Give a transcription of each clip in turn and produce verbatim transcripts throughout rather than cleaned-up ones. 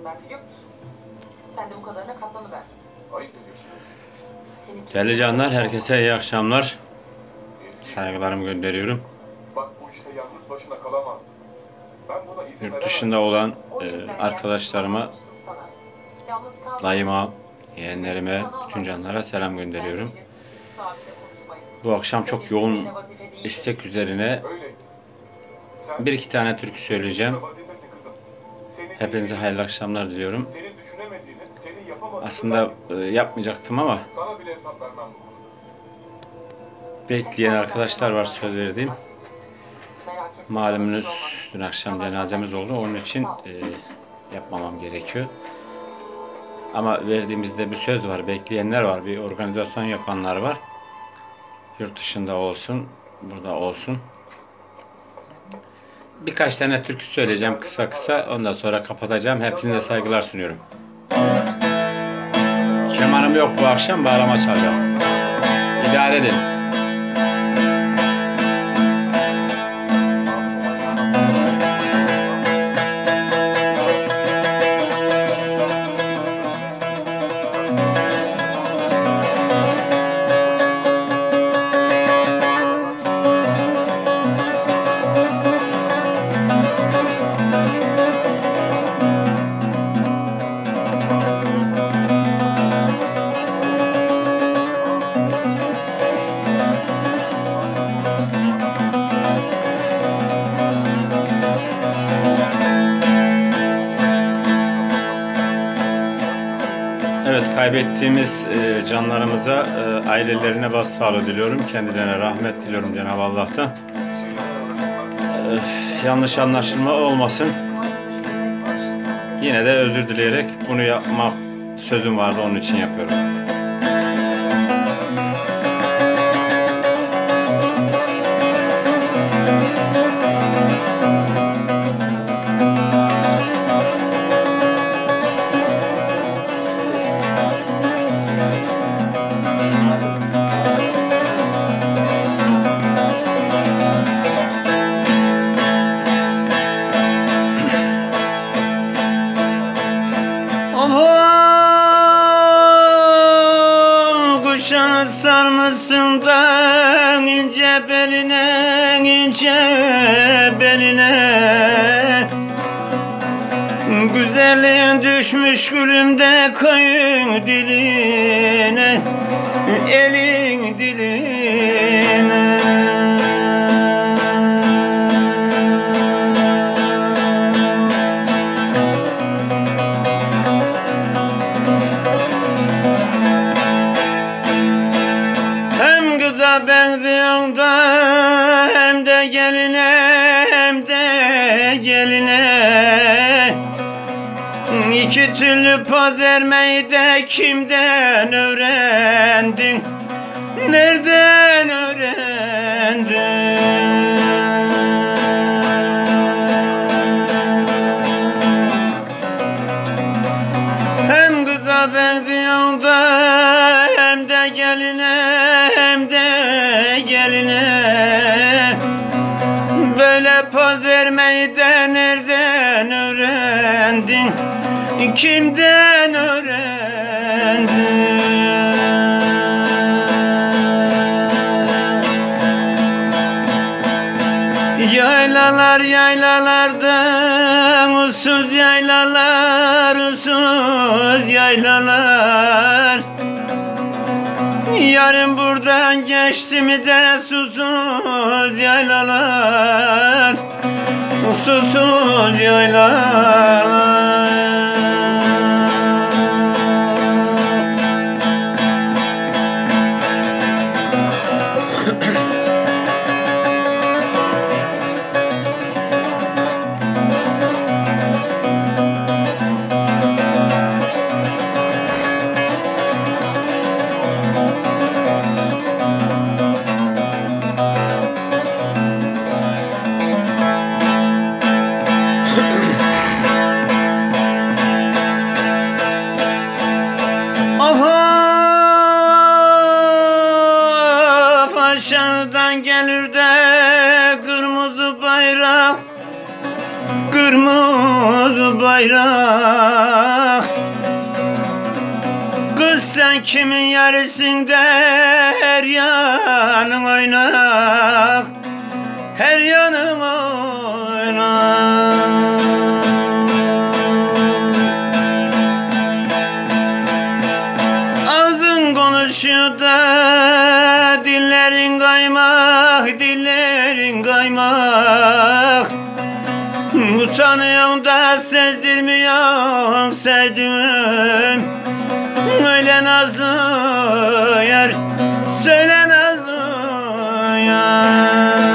ben, biliyor musun? Sen de bu kadarına katlanıver. Ayıp ediyorsunuz. Değerli canlar, herkese iyi akşamlar. Saygılarımı gönderiyorum. Bak bu işte yalnız başına kalamazdı. Ben buna izin Yurt veremem. dışında olan e, arkadaşlarıma, dayıma, yeğenlerime, bütün canlara selam gönderiyorum. Bu akşam çok yoğun istek üzerine bir iki tane türkü söyleyeceğim. Hepinize hayırlı akşamlar diliyorum. Aslında e, yapmayacaktım ama bekleyen arkadaşlar var, söz verdiğim. Malumunuz dün akşam cenazemiz oldu. Onun için e, yapmamam gerekiyor. Ama verdiğimizde bir söz var. Bekleyenler var. Bir organizasyon yapanlar var. Yurt dışında olsun, burada olsun. Birkaç tane türkü söyleyeceğim kısa kısa. Ondan sonra kapatacağım. Hepinize saygılar sunuyorum. Kemanım yok bu akşam. Bağlama çalacağım. İdare edin. Evet, kaybettiğimiz e, canlarımıza, e, ailelerine başsağlığı diliyorum. Kendilerine rahmet diliyorum Cenab-ı Allah'tan. E, yanlış anlaşılma olmasın. Yine de özür dileyerek bunu yapmak sözüm vardı, onun için yapıyorum. Kuşan sarmışsın da ince beline, ince beline. Güzelliğin düşmüş gülümde koyun diline, elin diline. Benziyorsun da hem de geline, hem de geline. İki türlü poz vermeyi de kimden öğrendin? Nereden öğrendin? Hem kıza benziyorsun da hem de geline, hem de geline. Böyle poz vermeyi de nereden öğrendin? Kimden öğrendin? Yaylalar yaylalardan, ussuz yaylalar, ussuz yaylalar. Yarın buradan geçti mi de susuz yaylalar, susuz yaylalar. toz bayrak. Kız sen kimin yarısında, her yanın oynak, her yanın oynak. Ağzın konuşuyor da dillerin kaymak, dillerin kaymak. Utanıyorsun da sezdirmiyorsun sevdiğim. Öyle nazlı yar, söyle nazlı yar.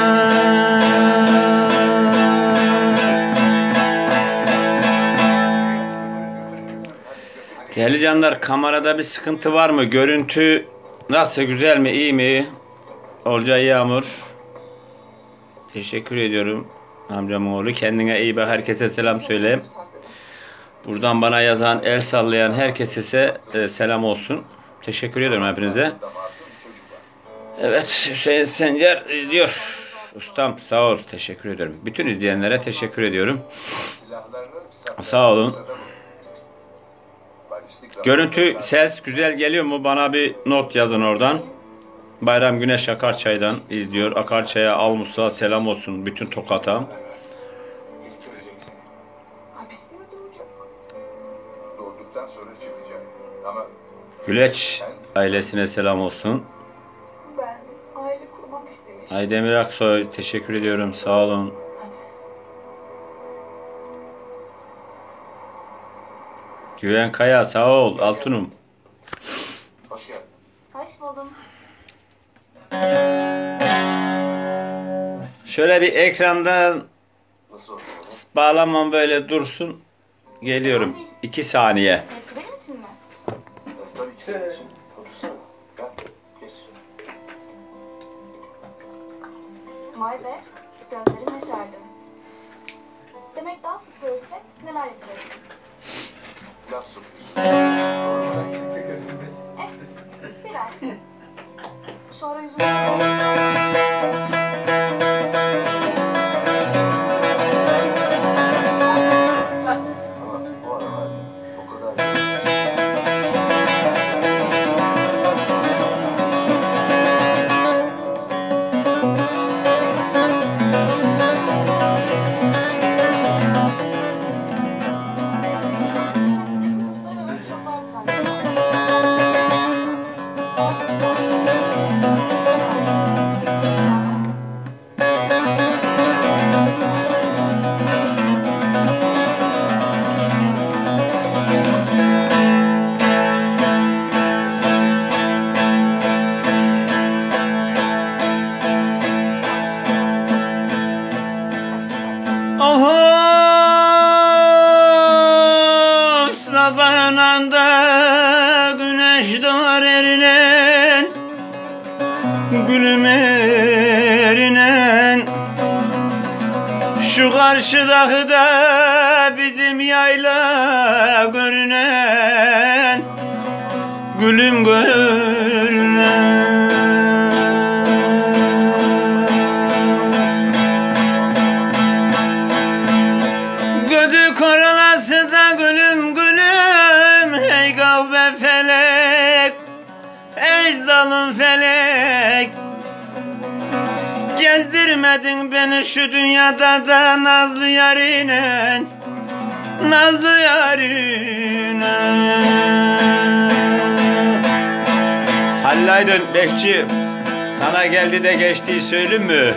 Değerli canlar, kamerada bir sıkıntı var mı? Görüntü nasıl, güzel mi, iyi mi? Olcay Yağmur, teşekkür ediyorum amcamın oğlu. Kendine iyi bak, herkese selam söyle. Buradan bana yazan, el sallayan herkese e, selam olsun. Teşekkür ediyorum hepinize. Evet, Hüseyin Sencer diyor. Ustam sağ ol, teşekkür ediyorum. Bütün izleyenlere teşekkür ediyorum. Sağ olun. Görüntü, ses güzel geliyor mu? Bana bir not yazın oradan. Bayram Güneş Akarçay'dan izliyor. Akarçay'a, Al Musa selam olsun bütün Tokat'a. Güleç ailesine selam olsun. Ben aile kurmak istemiştim. Aydemir Aksoy, teşekkür ediyorum. Sağ olun. Hadi. Güven Kaya, sağ ol. Altunum. Hoş geldin. Hoş buldum. Şöyle bir ekrandan Nasıl oldu? bağlamam böyle dursun. Geliyorum. iki saniye. Hepsi benim için mi? Evet, tabii ki senin için. Otursana. Gel. Geç. Vay be. Gözlerim yaşardı. Demek daha sık görürsek neler yapacağız? Laf sokuyorsun. Eh, biraz. Sonra yüzümü... Ama bu aralar o kadar... Resim kursları ve workshoplar düzenliyorum. Oho, sabahın anda güneş doğar erinen, gülüm erinen. Şu karşıdaki da bizim yayla görünen, gülüm görünen. Gödü koralası da gülüm gülüm, hey gavbe felek, ey zalim felek. Gezdirmedin beni şu dünyada da nazlı yarine, nazlı yarine. Hallaydın bekçi, sana geldi de geçtiği söyleyeyim mi?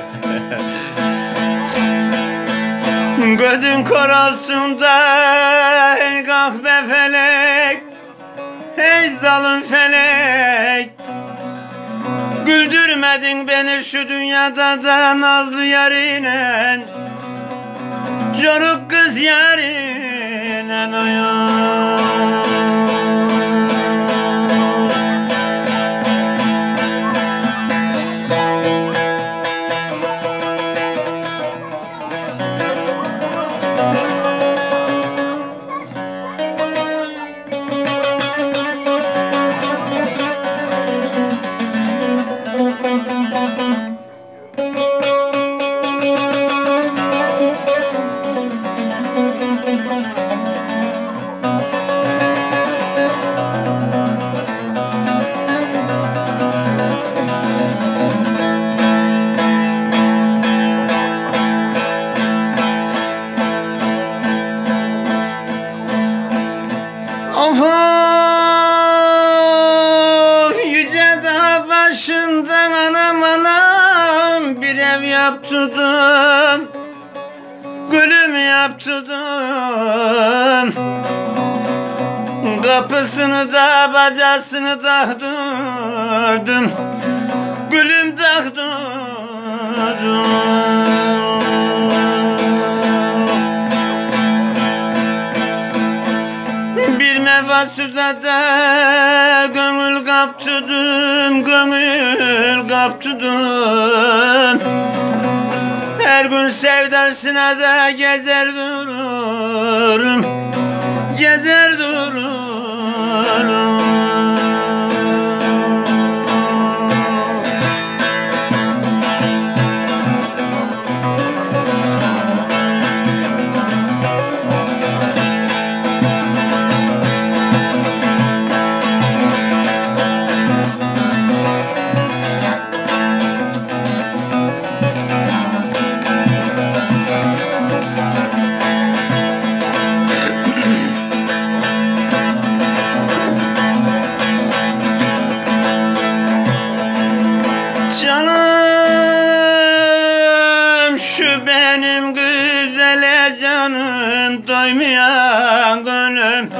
Gödün korasında ey kahve felek, ey zalim felek. Güldürmedin beni şu dünyada da nazlı yarine, çocuk kız yarine oyan. Of yüce dağ başından anam anam bir ev yaptırdın, gülüm yaptırdın. Kapısını da bacasını da durdum, gülüm durdum. Bir mevasıda da gönül kaptırdım, gönül kaptırdım. Her gün sevdasına da gezer dururum, gezer dururum. Canım şu benim güzele canım, doymayan gönlüm,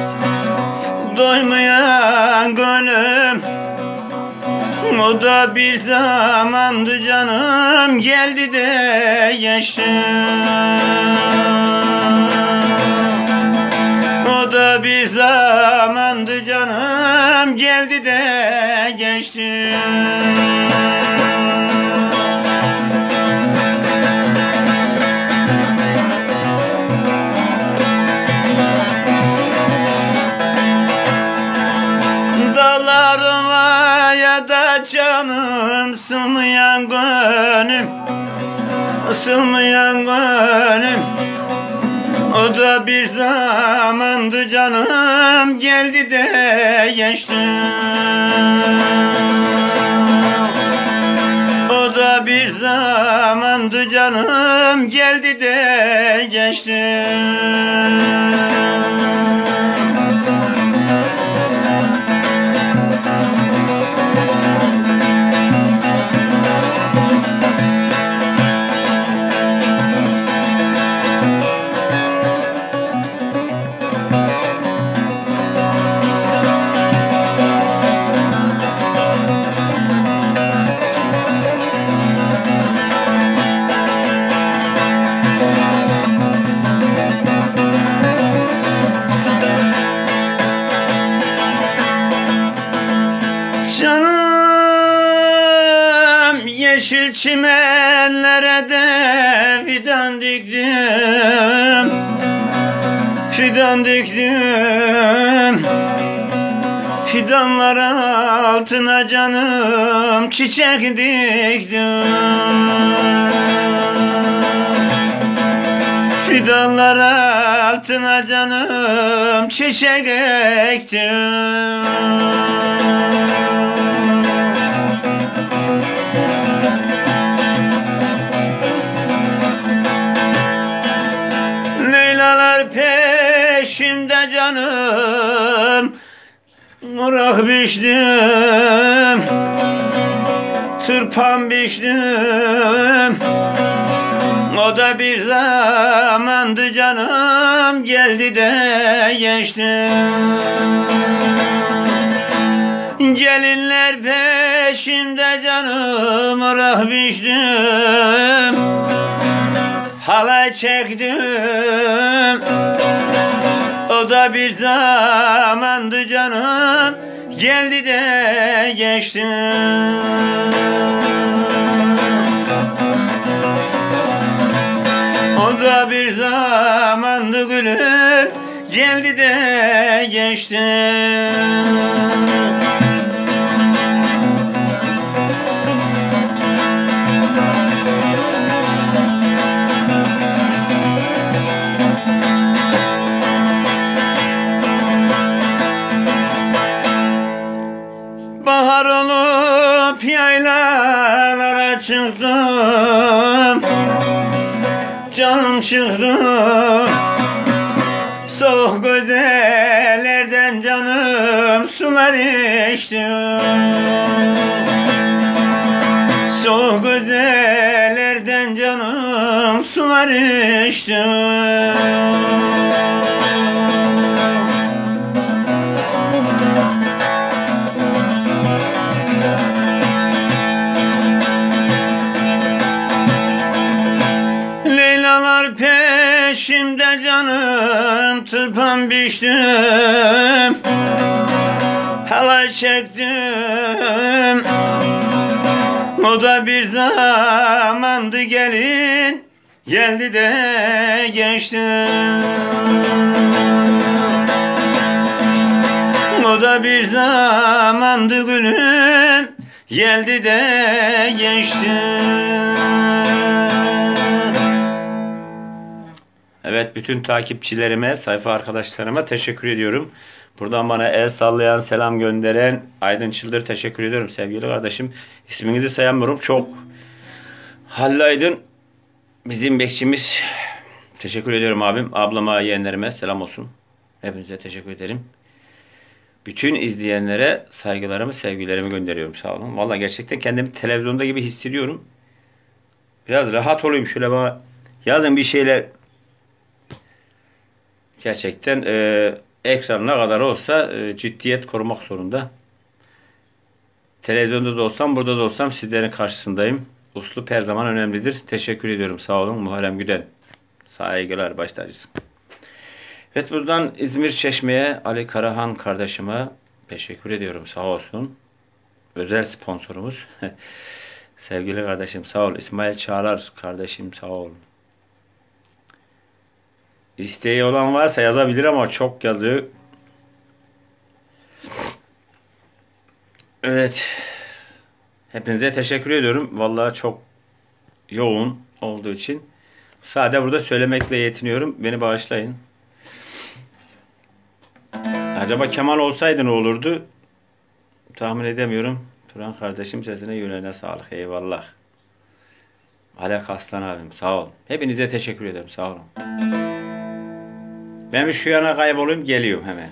doymayan gönlüm. O da bir zamandı canım, geldi de geçti. O da bir zamandı canım, geldi de geçti. Dağlarına ya da canım, sığmayan gönlüm, sığmayan gönlüm. O da bir zamandı canım, geldi de geçti. O da bir zamandı canım, geldi de geçti. Canım yeşil çimenlere de fidan diktim, fidan diktim. Fidanlar altına canım çiçek diktim. Fidanlar altına canım çiçek ektim. Leylalar peşimde canım, Murak biçtim, tırpan biçtim. O da bir zamandı canım, geldi de geçti. Gelinler peşimde canım, Murak biçtim, halay çektim. O da bir zamandı canım, geldi de geçti. O da bir zamandı gülüm, geldi de geçti. Bahar olup yaylalara çıktım, canım çıktı. Soğuk gözelerde güzellerden canım sular içtim. Soğuk güzellerden canım sular içtim. Leylalar peşimde canım tırpan biçtim. Halay çektim. O da bir zamandı gelin, geldi de geçti. O da bir zamandı gülüm, geldi de geçti. Evet, bütün takipçilerime, sayfa arkadaşlarıma teşekkür ediyorum. Buradan bana el sallayan, selam gönderen Aydın Çıldır teşekkür ediyorum sevgili kardeşim. İsminizi sayamıyorum. Çok Halil Aydın bizim bekçimiz. Teşekkür ediyorum abim. Ablama, yeğenlerime selam olsun. Hepinize teşekkür ederim. Bütün izleyenlere saygılarımı, sevgilerimi gönderiyorum. Sağ olun. Vallahi gerçekten kendimi televizyonda gibi hissediyorum. Biraz rahat olayım. Şöyle bana yazın bir şeyler. Gerçekten e, ekranına kadar olsa e, ciddiyet korumak zorunda. Televizyonda da olsam, burada da olsam sizlerin karşısındayım. Uslup her zaman önemlidir. Teşekkür ediyorum. Sağ olun. Muharrem Güden. Saygılar, baş tacısın. Evet, buradan İzmir Çeşme'ye Ali Karahan kardeşime teşekkür ediyorum. Sağ olsun. Özel sponsorumuz. Sevgili kardeşim sağ ol. İsmail Çağlar kardeşim sağ ol. İsteği olan varsa yazabilir ama çok yazıyor. Evet. Hepinize teşekkür ediyorum. Vallahi çok yoğun olduğu için. Sadece burada söylemekle yetiniyorum. Beni bağışlayın. Acaba Kemal olsaydı ne olurdu? Tahmin edemiyorum. Turan kardeşim sesine yüreğine sağlık. Eyvallah. Alek Aslan abim sağ ol. Hepinize teşekkür ederim. Sağ olun. Ben bir şu yana kaybolayım, geliyorum hemen.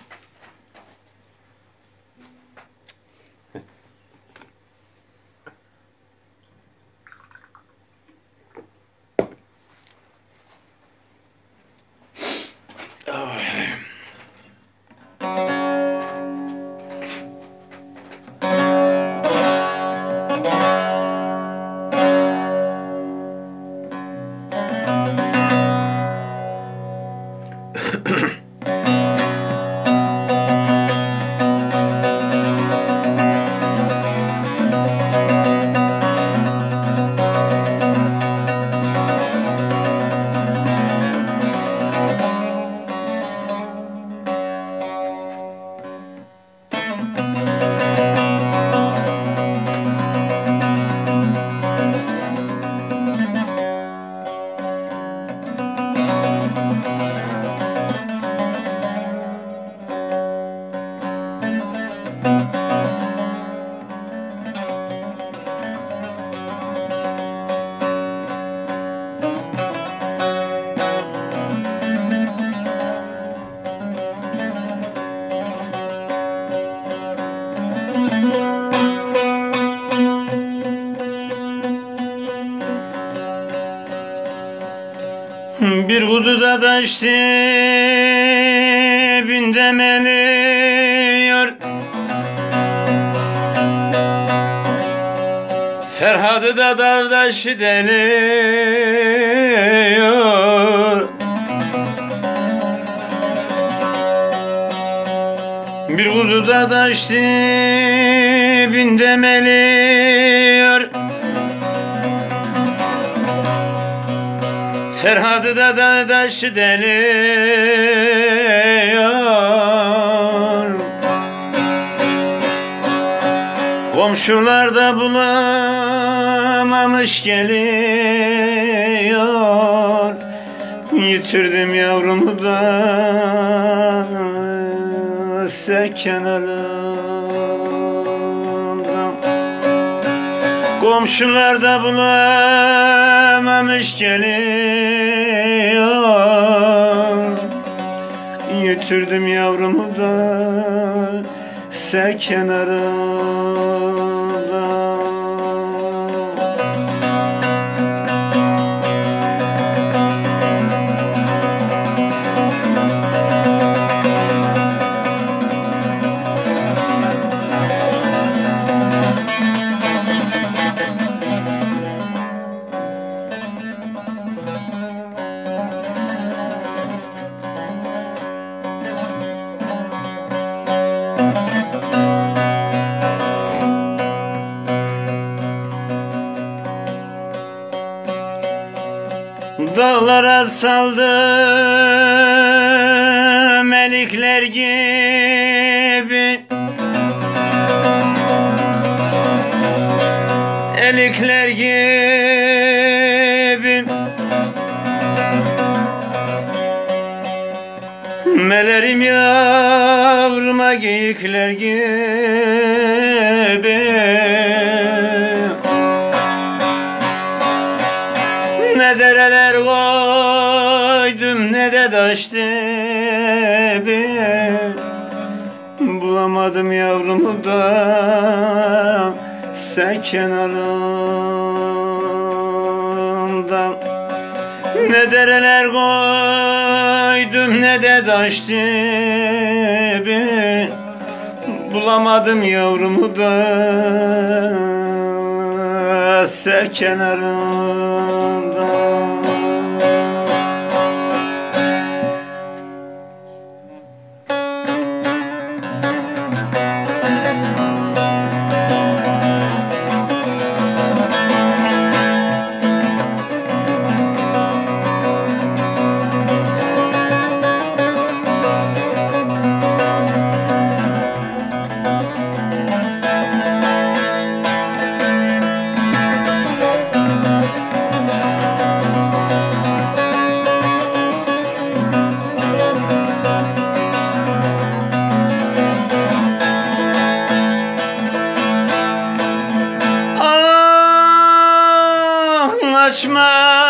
Bir kutuda taş dibinde meliyor, Ferhat'ı da dağdaş deliyor. Bir kutuda taş dibinde meliyor, Ferhat'ı da dağdaş deliyor. Komşular da bulamamış geliyor. Yitirdim yavrumu da seken alımdan. Komşular da bulamamış geliyor. Götürdüm yavrumu da sel kenarında. Dağlara saldım melikler gibi, elikler gibi. Melerim yavruma geyikler gibi. Ne dereler koydum ne de taş dibi, bulamadım yavrumu da sen kenarından. Ne dereler koydum ne de taş dibi, bulamadım yavrumu da sen kenarından. Açma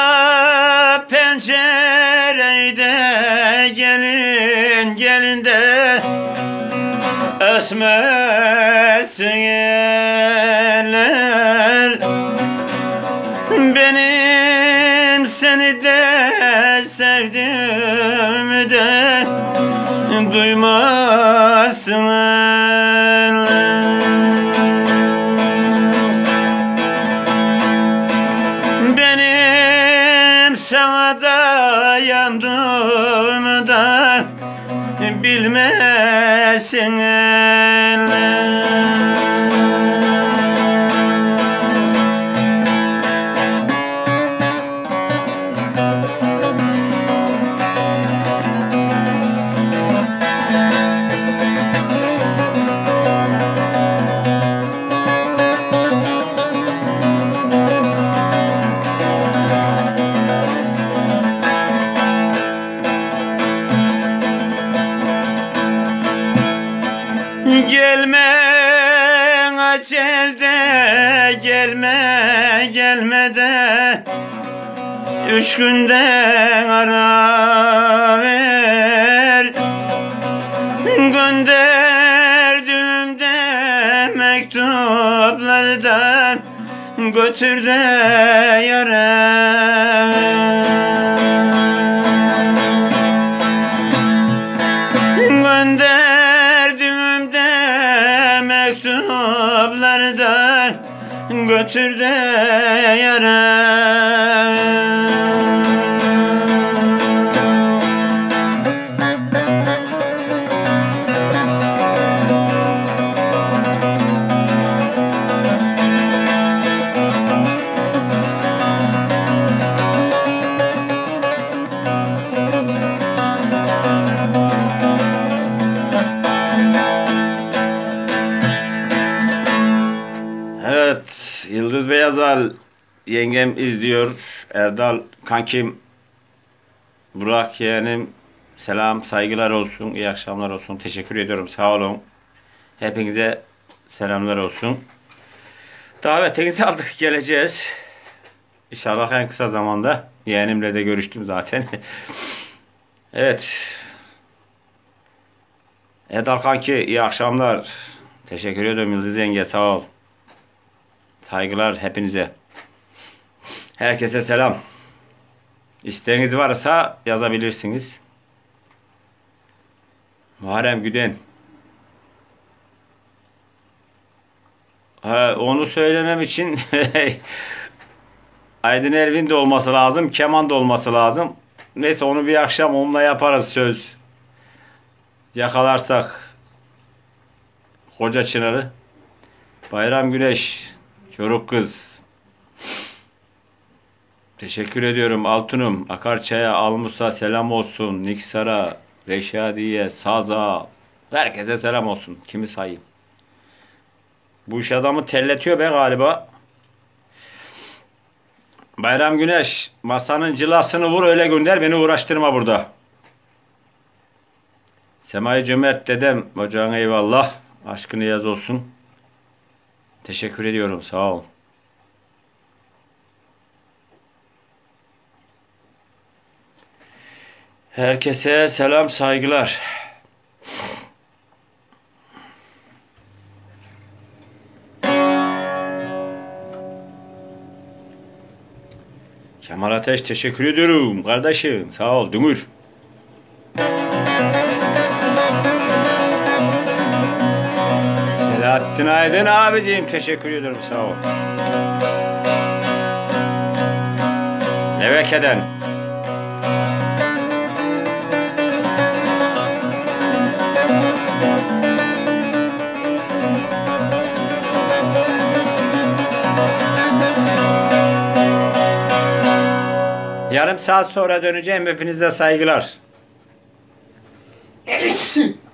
pencereyi de gelin gelin de esmesin eller. Benim seni de sevdiğimi de duymasın eller. Sana da yandım da bilmesin eller. Gelme acelde, gelme gelme de üç günden ara ver. Gönderdiğimde mektuplardan götür de yara. Mektuplardan götür de yara. Evet, Yıldız Beyazal yengem izliyor. Erdal kankim, Burak yeğenim, selam saygılar olsun, iyi akşamlar olsun. Teşekkür ediyorum, sağ olun. Hepinize selamlar olsun. Davetinizi aldık, geleceğiz. İnşallah en kısa zamanda. Yeğenimle de görüştüm zaten. Evet. Edal kanki iyi akşamlar. Teşekkür ederim Yıldız yenge, sağ ol. Saygılar hepinize. Herkese selam. İsteğiniz varsa yazabilirsiniz. Muharrem Güden. Ha, onu söylemem için Aydın Ervin de olması lazım. Keman da olması lazım. Neyse onu bir akşam onunla yaparız söz. Yakalarsak Koca Çınar'ı. Bayram Güneş. Çoruk Kız. Teşekkür ediyorum Altunum. Akarçaya, Almus'a selam olsun. Niksar'a, Reşadiye, Saza. Herkese selam olsun. Kimi sayayım? Bu iş adamı telletiyor be galiba. Bayram Güneş. Masanın cilasını vur öyle gönder. Beni uğraştırma burada. Semai Cömert dedem. Hocam eyvallah. Aşkını yaz olsun. Teşekkür ediyorum. Sağ ol. Herkese selam saygılar. Kemal Ateş teşekkür ediyorum kardeşim. Sağ ol Dümür. Selahattin Aydın abicim teşekkür ediyorum. Sağ ol. Leveke'den. Yarım saat sonra döneceğim. Hepinize saygılar.